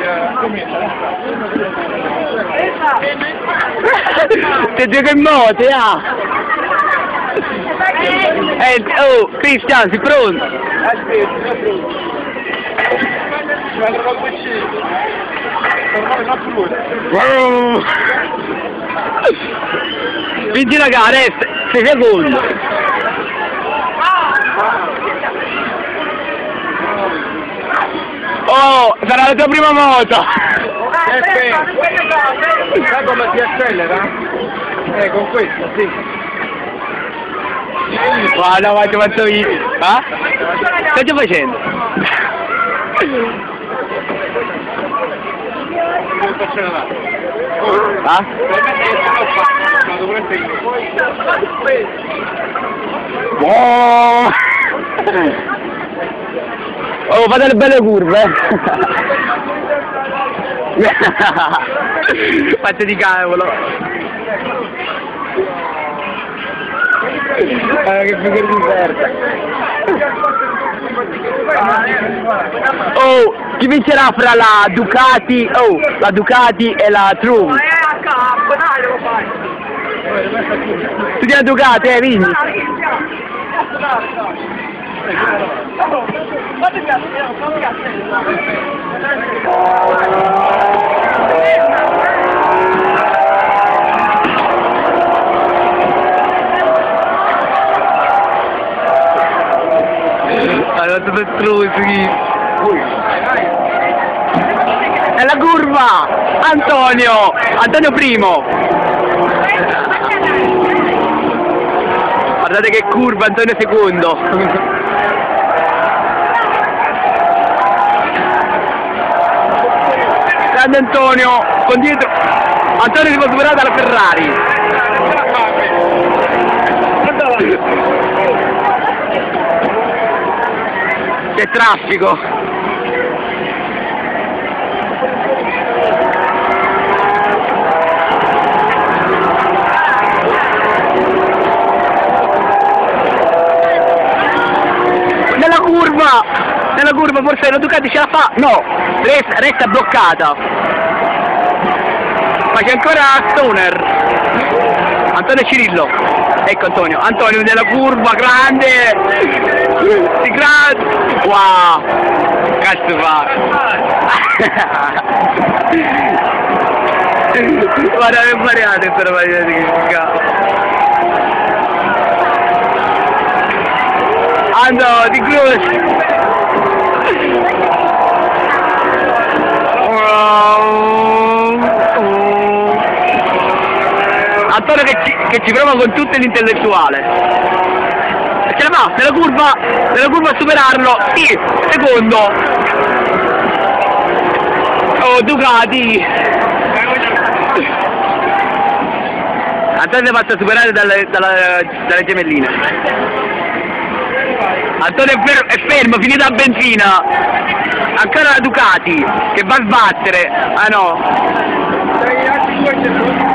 Te gioca in moto, ah! Oh, Cristian, sei pronto? Aspetta, sono pronto. Ci vado col PC. Ormai non pure. Vinci la gara, 6 secondi. Oh, sarà la tua prima moto. Sai come si accelera? Con questo, sì. Guarda, ma ti faccio io. Ah? Che stai facendo? Non faccio nada. Ah? Ma dovreste io. Oh! Oh, fate delle belle curve. Faccia di cavolo. Che figura di merda. Oh, chi vincerà fra la Ducati, la Ducati e la True? Tu la Ducati, vinci. Allora tu per Trusi. È la curva! Antonio! Antonio primo! Guardate che curva, Antonio secondo! Grande Antonio! Con dietro! Antonio si può superare dalla Ferrari! Che traffico! Nella curva forse la Ducati ce la fa! No! Resta bloccata! Ma c'è ancora Stoner! Antonio Cirillo! Ecco Antonio! Antonio nella curva grande! Grande! Wow! Cazzo fa! Guarda che variate per vedere che cazzo! Ando di Cruz! Antonio che ci prova con tutto l'intellettuale. Ce la fa, nella curva a superarlo, sì, secondo. Oh, Ducati. Antonio si è fatto superare dalle gemelline. Antonio è fermo, finita la benzina. Ancora la Ducati, che va a sbattere. Ah no.